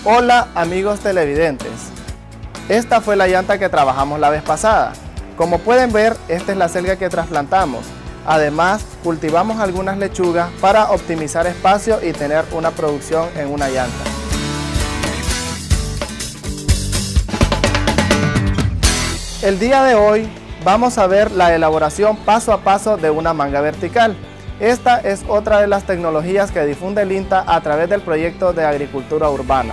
Hola amigos televidentes, esta fue la llanta que trabajamos la vez pasada. Como pueden ver, esta es la selga que trasplantamos. Además, cultivamos algunas lechugas para optimizar espacio y tener una producción en una llanta. El día de hoy vamos a ver la elaboración paso a paso de una manga vertical. Esta es otra de las tecnologías que difunde el INTA a través del proyecto de agricultura urbana.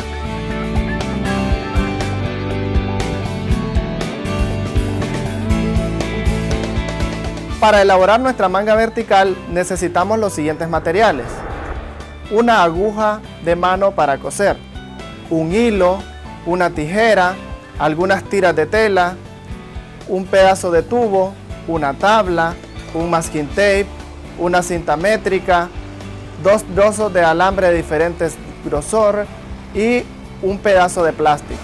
Para elaborar nuestra manga vertical necesitamos los siguientes materiales: una aguja de mano para coser, un hilo, una tijera, algunas tiras de tela, un pedazo de tubo, una tabla, un masking tape, una cinta métrica, 2 trozos de alambre de diferentes grosor y un pedazo de plástico.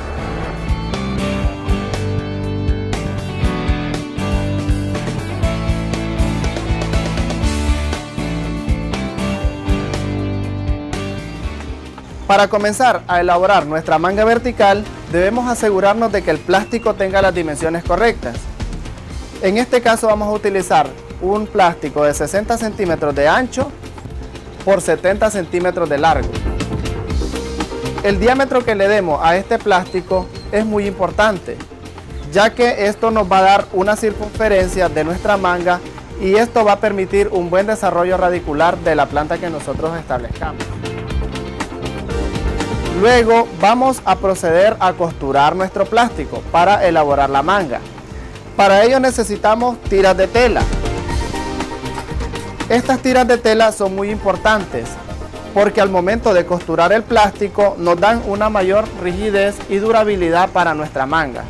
Para comenzar a elaborar nuestra manga vertical, debemos asegurarnos de que el plástico tenga las dimensiones correctas. En este caso vamos a utilizar un plástico de 60 centímetros de ancho por 70 centímetros de largo. El diámetro que le demos a este plástico es muy importante, ya que esto nos va a dar una circunferencia de nuestra manga y esto va a permitir un buen desarrollo radicular de la planta que nosotros establezcamos. Luego vamos a proceder a costurar nuestro plástico para elaborar la manga. Para ello necesitamos tiras de tela. Estas tiras de tela son muy importantes porque al momento de costurar el plástico nos dan una mayor rigidez y durabilidad para nuestra manga.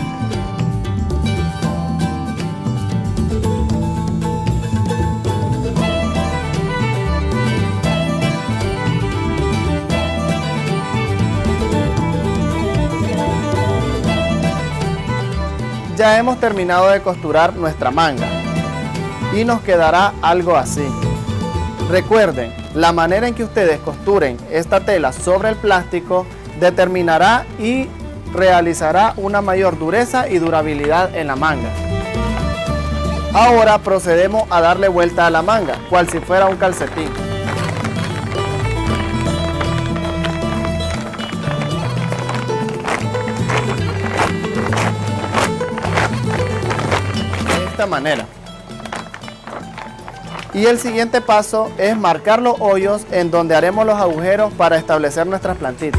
Ya hemos terminado de costurar nuestra manga y nos quedará algo así. Recuerden, la manera en que ustedes costuren esta tela sobre el plástico determinará y realizará una mayor dureza y durabilidad en la manga. Ahora procedemos a darle vuelta a la manga, cual si fuera un calcetín. Manera. Y el siguiente paso es marcar los hoyos en donde haremos los agujeros para establecer nuestras plantitas.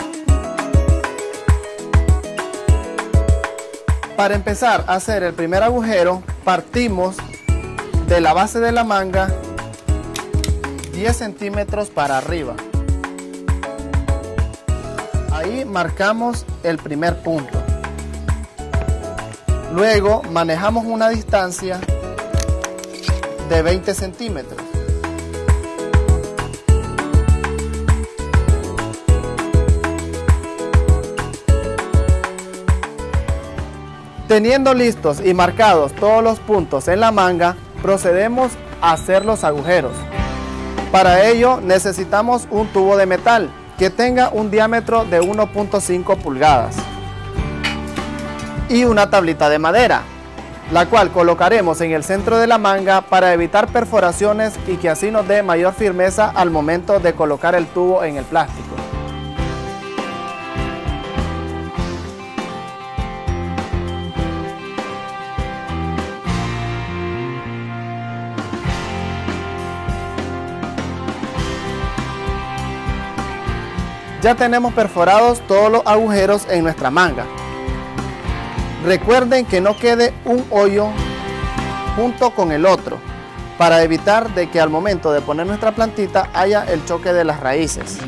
Para empezar a hacer el primer agujero, partimos de la base de la manga 10 centímetros para arriba. Ahí marcamos el primer punto. Luego manejamos una distancia de 20 centímetros. Teniendo listos y marcados todos los puntos en la manga, procedemos a hacer los agujeros. Para ello necesitamos un tubo de metal que tenga un diámetro de 1.5 pulgadas. Y una tablita de madera, la cual colocaremos en el centro de la manga para evitar perforaciones y que así nos dé mayor firmeza al momento de colocar el tubo en el plástico. Ya tenemos perforados todos los agujeros en nuestra manga. Recuerden que no quede un hoyo junto con el otro, para evitar de que al momento de poner nuestra plantita haya el choque de las raíces.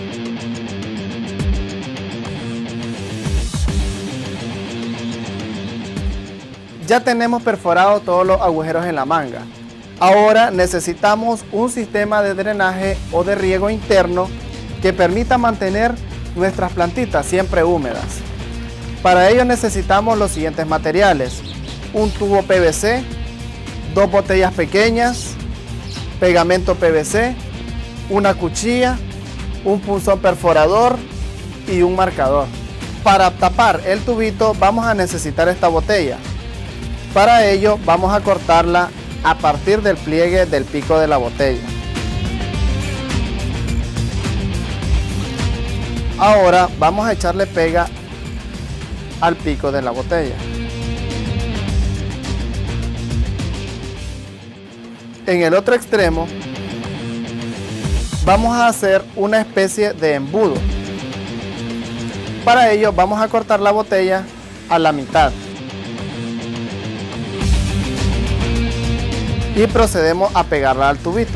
Ya tenemos perforados todos los agujeros en la manga. Ahora necesitamos un sistema de drenaje o de riego interno que permita mantener nuestras plantitas siempre húmedas. Para ello necesitamos los siguientes materiales: un tubo PVC, 2 botellas pequeñas, pegamento PVC, una cuchilla, un punzón perforador, y un marcador. Para tapar el tubito vamos a necesitar esta botella. Para ello vamos a cortarla a partir del pliegue del pico de la botella. Ahora vamos a echarle pega al pico de la botella. En el otro extremo vamos a hacer una especie de embudo. Para ello vamos a cortar la botella a la mitad y procedemos a pegarla al tubito.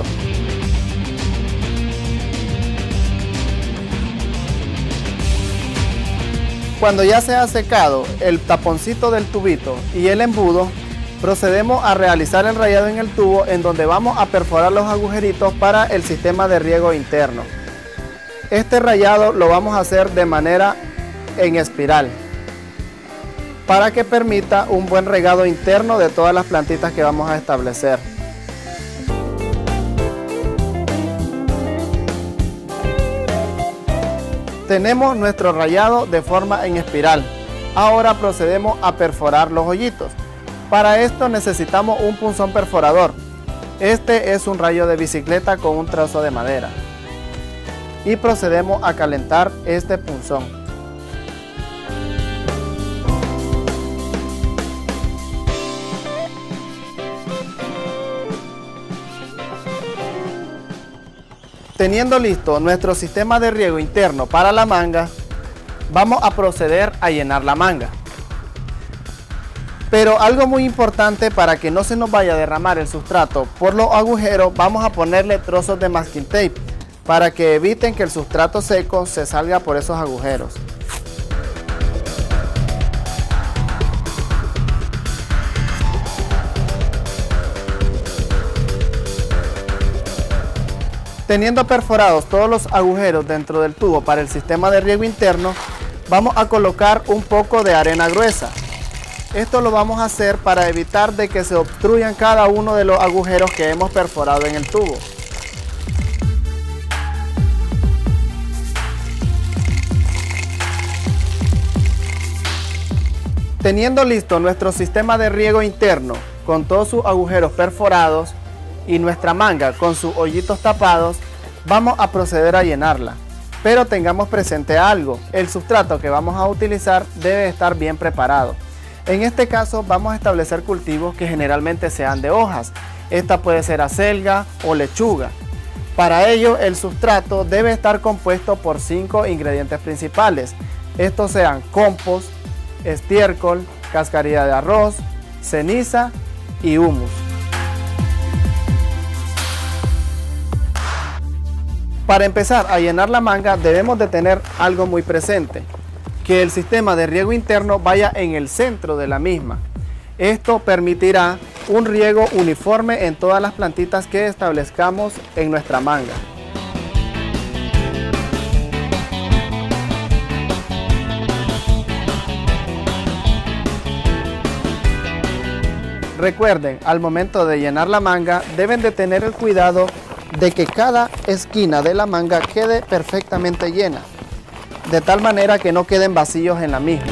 Cuando ya se ha secado el taponcito del tubito y el embudo, procedemos a realizar el rayado en el tubo, en donde vamos a perforar los agujeritos para el sistema de riego interno. Este rayado lo vamos a hacer de manera en espiral para que permita un buen regado interno de todas las plantitas que vamos a establecer. Tenemos nuestro rayado de forma en espiral. Ahora procedemos a perforar los hoyitos. Para esto necesitamos un punzón perforador. Este es un rayo de bicicleta con un trozo de madera. Y procedemos a calentar este punzón. Teniendo listo nuestro sistema de riego interno para la manga, vamos a proceder a llenar la manga. Pero algo muy importante, para que no se nos vaya a derramar el sustrato por los agujeros, vamos a ponerle trozos de masking tape para que eviten que el sustrato seco se salga por esos agujeros. Teniendo perforados todos los agujeros dentro del tubo para el sistema de riego interno, vamos a colocar un poco de arena gruesa. Esto lo vamos a hacer para evitar de que se obstruyan cada uno de los agujeros que hemos perforado en el tubo. Teniendo listo nuestro sistema de riego interno con todos sus agujeros perforados y nuestra manga con sus hoyitos tapados, vamos a proceder a llenarla. Pero tengamos presente algo: el sustrato que vamos a utilizar debe estar bien preparado. En este caso vamos a establecer cultivos que generalmente sean de hojas. Esta puede ser acelga o lechuga. Para ello el sustrato debe estar compuesto por 5 ingredientes principales. Estos sean compost, estiércol, cascarilla de arroz, ceniza y humus. Para empezar a llenar la manga debemos de tener algo muy presente: que el sistema de riego interno vaya en el centro de la misma. Esto permitirá un riego uniforme en todas las plantitas que establezcamos en nuestra manga. Recuerden, al momento de llenar la manga deben de tener el cuidado de que cada esquina de la manga quede perfectamente llena, de tal manera que no queden vacíos en la misma.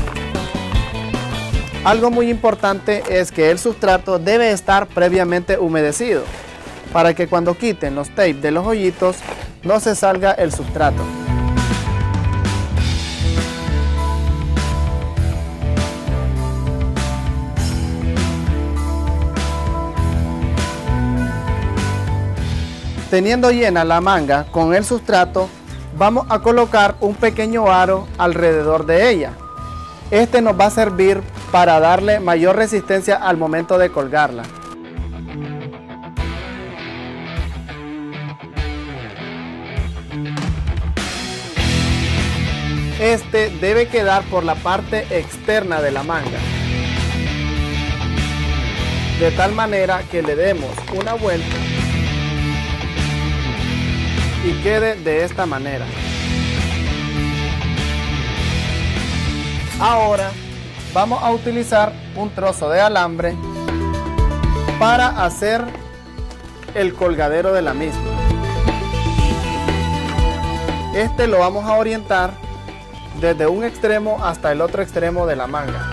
Algo muy importante es que el sustrato debe estar previamente humedecido, para que cuando quiten los tapes de los hoyitos no se salga el sustrato. Teniendo llena la manga con el sustrato, vamos a colocar un pequeño aro alrededor de ella. Este nos va a servir para darle mayor resistencia al momento de colgarla. Este debe quedar por la parte externa de la manga, de tal manera que le demos una vuelta y quede de esta manera. Ahora vamos a utilizar un trozo de alambre para hacer el colgadero de la misma. Este lo vamos a orientar desde un extremo hasta el otro extremo de la manga.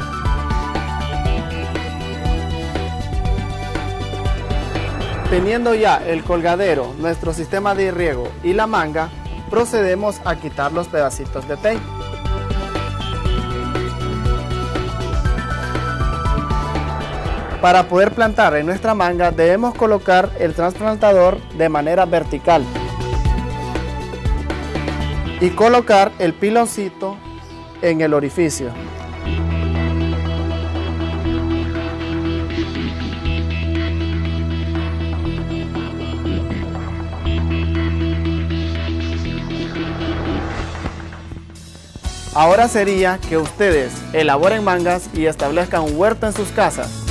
Teniendo ya el colgadero, nuestro sistema de riego y la manga, procedemos a quitar los pedacitos de tape. Para poder plantar en nuestra manga debemos colocar el trasplantador de manera vertical y colocar el piloncito en el orificio. Ahora sería que ustedes elaboren mangas y establezcan un huerto en sus casas.